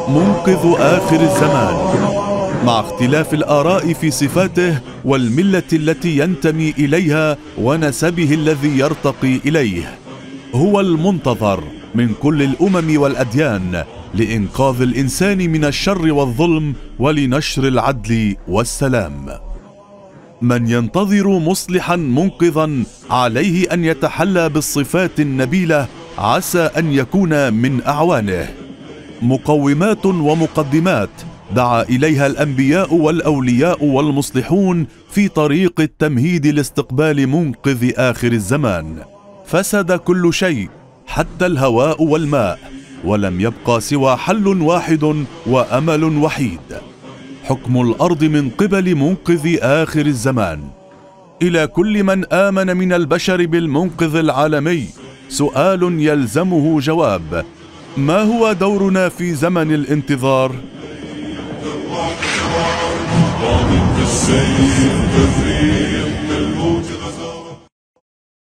منقذ آخر الزمان، مع اختلاف الآراء في صفاته والملة التي ينتمي إليها ونسبه الذي يرتقي إليه. هو المنتظر من كل الأمم والأديان لإنقاذ الإنسان من الشر والظلم ولنشر العدل والسلام. من ينتظر مصلحا منقذا عليه أن يتحلى بالصفات النبيلة عسى أن يكون من أعوانه. مقومات ومقدمات دعا إليها الأنبياء والأولياء والمصلحون في طريق التمهيد لاستقبال منقذ آخر الزمان. فسد كل شيء حتى الهواء والماء، ولم يبقى سوى حل واحد وأمل وحيد: حكم الأرض من قبل منقذ آخر الزمان. إلى كل من آمن من البشر بالمنقذ العالمي سؤال يلزمه جواب: ما هو دورنا في زمن الانتظار؟